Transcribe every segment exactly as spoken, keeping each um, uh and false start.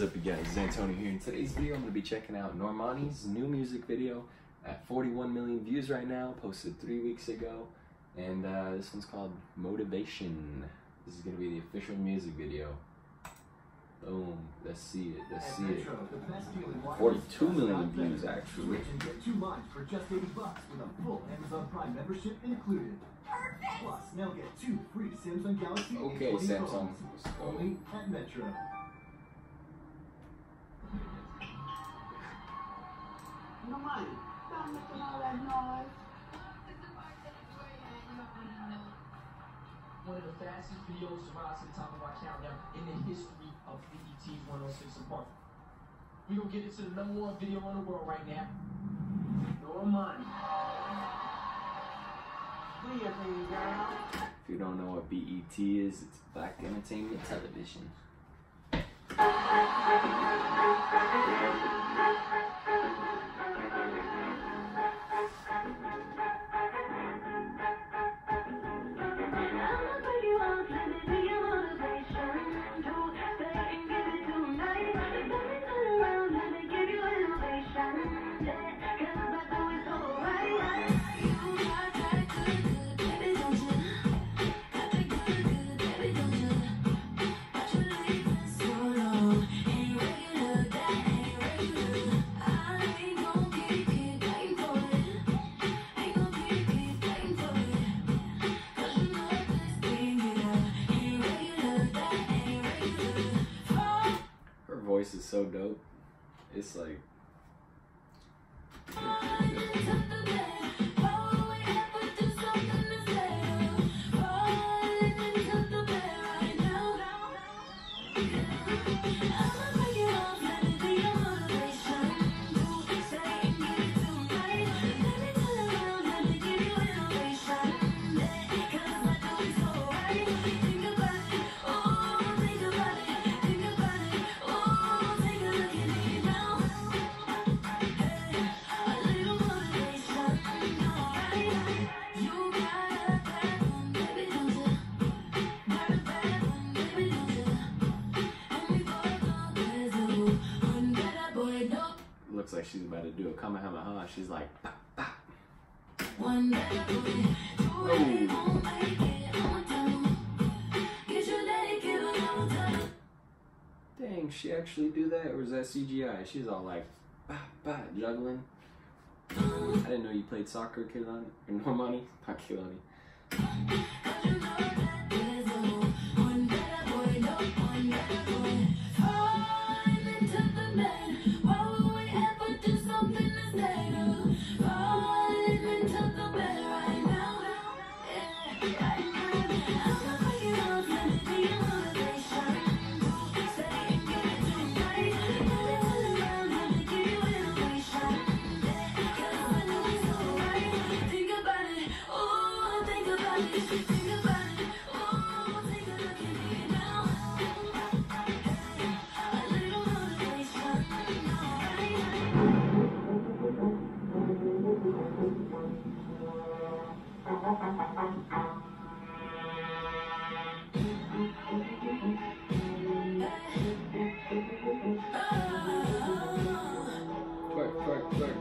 is up, you guys? It's Antonio here. In today's video, I'm going to be checking out Normani's new music video at forty-one million views right now, posted three weeks ago. And uh, this one's called Motivation. This is going to be the official music video. Boom. Let's see it. Let's see it. forty-two million views, actually. Get two months for just eighty bucks with a full Amazon Prime membership included. Perfect. Plus, now get two free Samsung Galaxy Okay, Samsung. Let's go. Only at Metro. No money. Stop making all that noise. One of the fastest videos to rise to the top of our countdown in the history of B E T's one oh six and Park. We're gonna get into the number one video in the world right now. Normani. Do your thing, girl. If you don't know what B E T is, it's Black Entertainment Television. Voice is so dope. It's like looks like she's about to do a Kamehameha. She's like, pop, pop. Oh. Dang, she actually do that, or is that C G I? She's all like, bah, bah, juggling. I didn't know you played soccer, Kehlani, or Normani, not Kehlani. Twerk, twerk, twerk.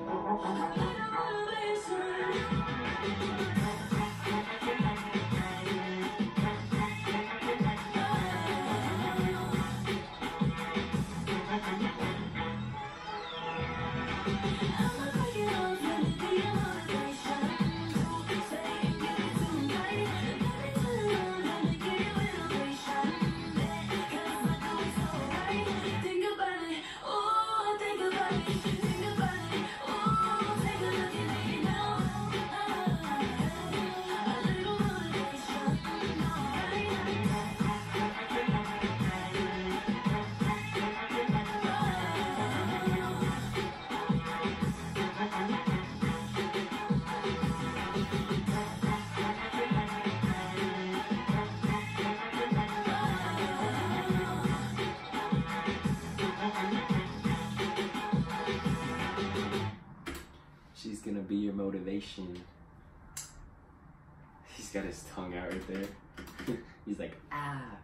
She's gonna be your motivation. He's got his tongue out right there. He's like, ah,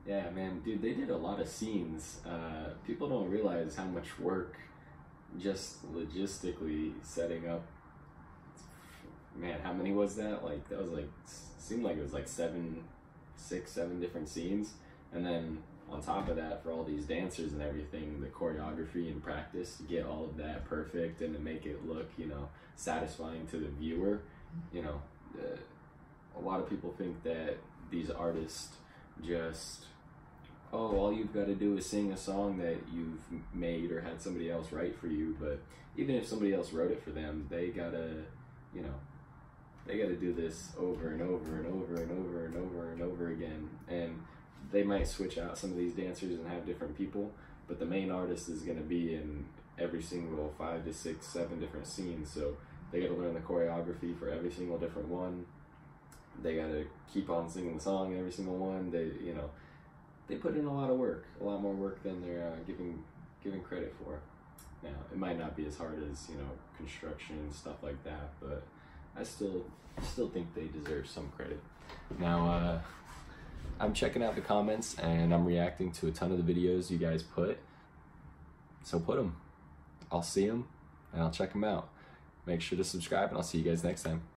Yeah, man, dude, they did a lot of scenes. Uh, people don't realize how much work just logistically setting up. Man, how many was that? Like, that was like, seemed like it was like seven, six, seven different scenes. And then on top of that, for all these dancers and everything, the choreography and practice to get all of that perfect and to make it look, you know, satisfying to the viewer. You know, uh, a lot of people think that these artists just, oh, all you've got to do is sing a song that you've made or had somebody else write for you. But even if somebody else wrote it for them, they gotta, you know, they gotta do this over and over and over and over and over and over again. And they might switch out some of these dancers and have different people, but the main artist is gonna be in every single five to six, seven different scenes. So they gotta learn the choreography for every single different one. They gotta keep on singing the song in every single one. They, you know, they put in a lot of work, a lot more work than they're uh, giving giving credit for. Now, it might not be as hard as, you know, construction and stuff like that, but I still still think they deserve some credit. Now, uh, I'm checking out the comments and I'm reacting to a ton of the videos you guys put. So put them. I'll see them and I'll check them out. Make sure to subscribe and I'll see you guys next time.